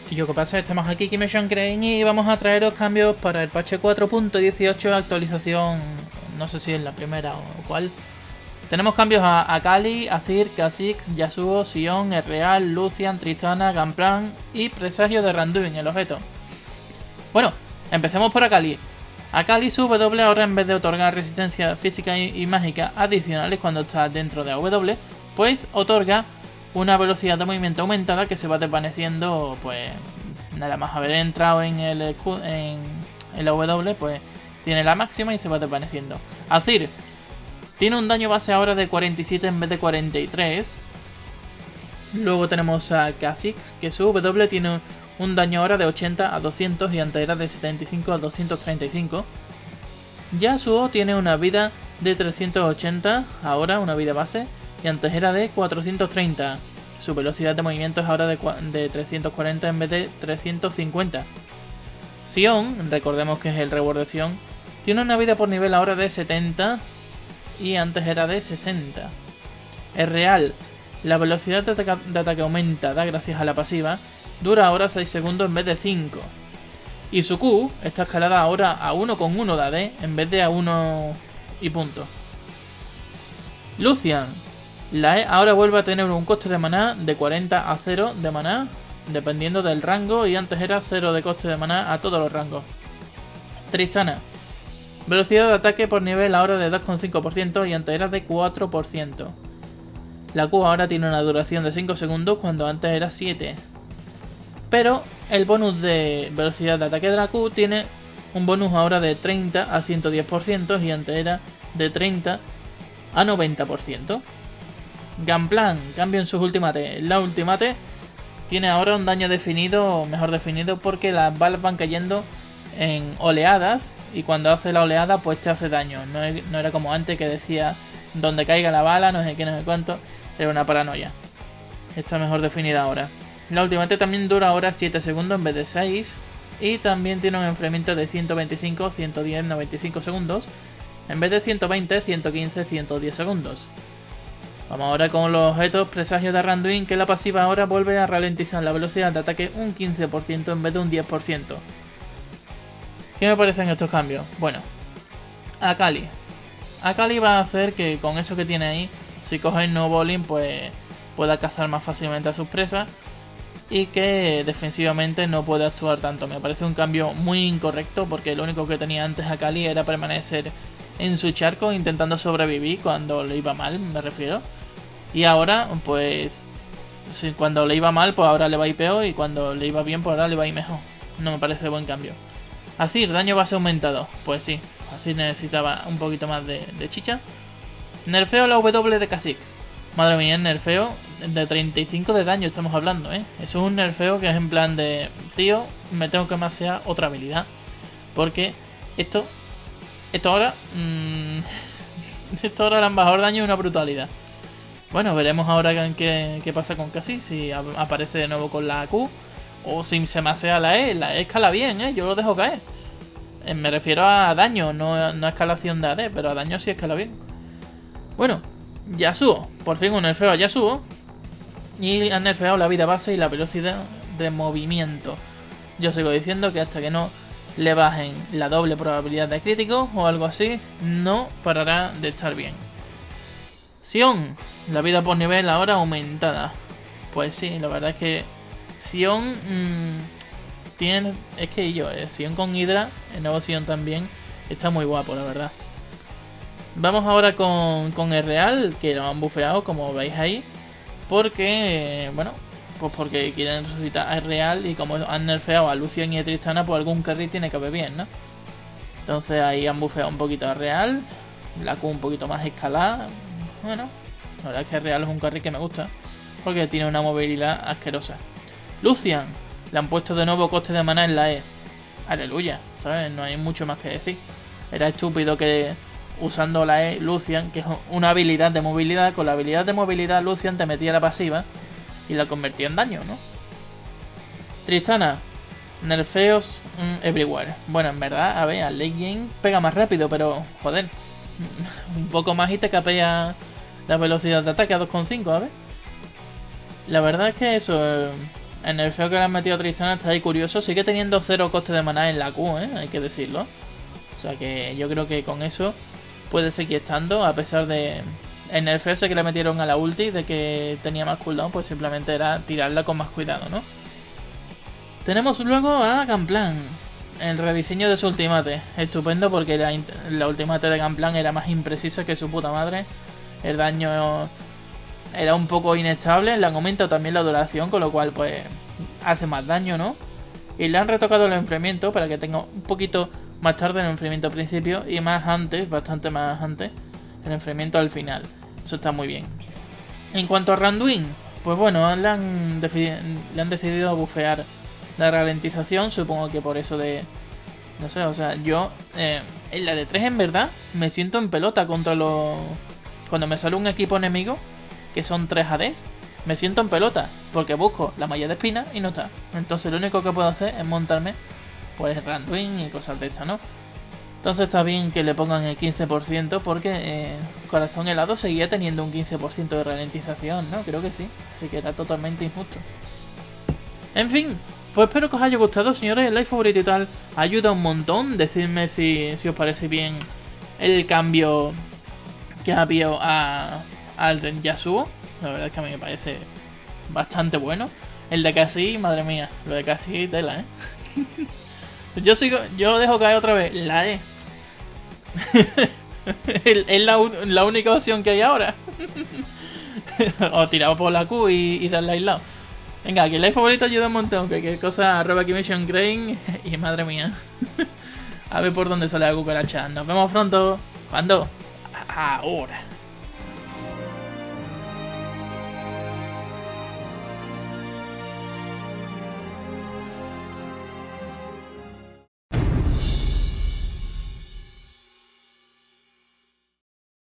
Y yo, ¿qué pasa? Estamos aquí, Kimation Crane, y vamos a traeros cambios para el parche 4.18, actualización, no sé si es la primera o cuál. Tenemos cambios a Akali, Azir, Kha'Zix, Yasuo, Sion, Ezreal, Lucian, Tristana, Gunplank y Presagio de Randuin, el objeto. Bueno, empecemos por Akali. Akali su W ahora, en vez de otorgar resistencia física y mágica adicionales cuando está dentro de W, pues otorga una velocidad de movimiento aumentada que se va desvaneciendo, pues nada más haber entrado en la W, pues tiene la máxima y se va desvaneciendo. Azir tiene un daño base ahora de 47 en vez de 43. Luego tenemos a Kha'Zix, que su W tiene un daño ahora de 80 a 200 y antes era de 75 a 235. Yasuo tiene una vida de 380, ahora una vida base, y antes era de 430. Su velocidad de movimiento es ahora de 340 en vez de 350. Sion, recordemos que es el reward de Sion, tiene una vida por nivel ahora de 70 y antes era de 60. Ezreal, la velocidad de ataque aumentada gracias a la pasiva dura ahora 6 segundos en vez de 5. Y su Q está escalada ahora a 1,1 de AD en vez de a 1 y punto. Lucian, la E ahora vuelve a tener un coste de maná de 40 a 0 de maná, dependiendo del rango, y antes era 0 de coste de maná a todos los rangos. Tristana, velocidad de ataque por nivel ahora de 2,5% y antes era de 4%. La Q ahora tiene una duración de 5 segundos cuando antes era 7. Pero el bonus de velocidad de ataque de la Q tiene un bonus ahora de 30 a 110% y antes era de 30 a 90%. Gunplank, cambio en sus ultimates. La ultimate tiene ahora un daño definido, mejor definido, porque las balas van cayendo en oleadas y cuando hace la oleada pues te hace daño. No era como antes que decía donde caiga la bala, no sé qué, no sé cuánto. Era una paranoia. Está mejor definida ahora. La ultimate también dura ahora 7 segundos en vez de 6. Y también tiene un enfriamiento de 125, 110, 95 segundos. En vez de 120, 115, 110 segundos. Vamos ahora con los objetos. Presagio de Randuin, que la pasiva ahora vuelve a ralentizar la velocidad de ataque un 15% en vez de un 10%. ¿Qué me parecen estos cambios? Bueno, Akali. Akali va a hacer que con eso que tiene ahí, si coge el no bowling, pues pueda cazar más fácilmente a sus presas y que defensivamente no puede actuar tanto. Me parece un cambio muy incorrecto porque lo único que tenía antes Akali era permanecer en su charco intentando sobrevivir cuando le iba mal, me refiero. Y ahora, pues, cuando le iba mal, pues ahora le va a ir peor, y cuando le iba bien, pues ahora le va a ir mejor. No me parece buen cambio. Azir, daño base aumentado. Pues sí, Azir necesitaba un poquito más de chicha. Nerfeo la W de Kha'Zix. Madre mía, el nerfeo de 35 de daño estamos hablando, ¿eh? Eso es un nerfeo que es en plan de... Tío, me tengo que masear otra habilidad. Porque esto ahora... esto ahora el embajador daño es una brutalidad. Bueno, veremos ahora qué pasa con Kha'Zix. Si aparece de nuevo con la Q. O si se masea la E. La E escala bien, ¿eh? Yo lo dejo caer. Me refiero a daño, no a escalación de AD. Pero a daño sí escala bien. Bueno, Yasuo. Por fin un nerfeo a Yasuo. Y han nerfeado la vida base y la velocidad de movimiento. Yo sigo diciendo que hasta que no le bajen la doble probabilidad de crítico o algo así, no parará de estar bien. Sion, la vida por nivel ahora aumentada. Pues sí, la verdad es que Sion tiene... Es que Sion con Hydra, el nuevo Sion también, está muy guapo, la verdad. Vamos ahora con Ezreal, que lo han bufeado, como veis ahí. Porque, bueno, pues porque quieren resucitar a Ezreal y como han nerfeado a Lucian y a Tristana, pues algún carry tiene que haber bien, ¿no? Entonces ahí han bufeado un poquito a Ezreal, la Q un poquito más escalada. Bueno, la verdad es que Ezreal es un carry que me gusta, porque tiene una movilidad asquerosa. Lucian, le han puesto de nuevo coste de maná en la E. Aleluya, ¿sabes? No hay mucho más que decir. Era estúpido que usando la E, Lucian, que es una habilidad de movilidad, con la habilidad de movilidad Lucian te metía la pasiva y la convertía en daño, ¿no? Tristana, nerfeos everywhere. Bueno, en verdad, a ver, al late game pega más rápido, pero joder, un poco más y te capea la velocidad de ataque a 2,5, a ver. La verdad es que eso, El nerfeo que le han metido a Tristana está ahí curioso. Sigue teniendo 0 coste de maná en la Q, hay que decirlo. O sea que yo creo que con eso puede seguir estando, a pesar de... El nerfeo ese que le metieron a la ulti, de que tenía más cooldown, pues simplemente era tirarla con más cuidado, ¿no? Tenemos luego a Gunplan. El rediseño de su ultimate. Estupendo porque la ultimate de Gunplan era más imprecisa que su puta madre. El daño era un poco inestable. Le han aumentado también la duración, con lo cual pues hace más daño, ¿no? Y le han retocado el enfriamiento para que tenga un poquito más tarde el enfriamiento al principio y más antes, bastante más antes, el enfriamiento al final. Eso está muy bien. En cuanto a Randuin, pues bueno, le han decidido bufear la ralentización, supongo que por eso de... No sé, o sea, yo en la de 3 en verdad me siento en pelota contra los... Cuando me sale un equipo enemigo, que son 3 ADs, me siento en pelota, porque busco la malla de espina y no está. Entonces lo único que puedo hacer es montarme pues Randuin y cosas de estas, ¿no? Entonces está bien que le pongan el 15% porque Corazón Helado seguía teniendo un 15% de ralentización, ¿no? Creo que sí, así que era totalmente injusto. En fin, pues espero que os haya gustado, señores, el like favorito y tal ayuda un montón. Decidme si os parece bien el cambio que ha habido al de Yasuo. La verdad es que a mí me parece bastante bueno. El de Cassie, madre mía, lo de Cassie tela, Yo dejo caer otra vez la E. Es la única opción que hay ahora. O tirado por la Q y darle aislado. Venga, que el like favorito ayuda un montón. Cualquier cosa, @KimmissionCrane. Y madre mía. A ver por dónde sale la cucaracha. Nos vemos pronto. ¿Cuándo? Ahora.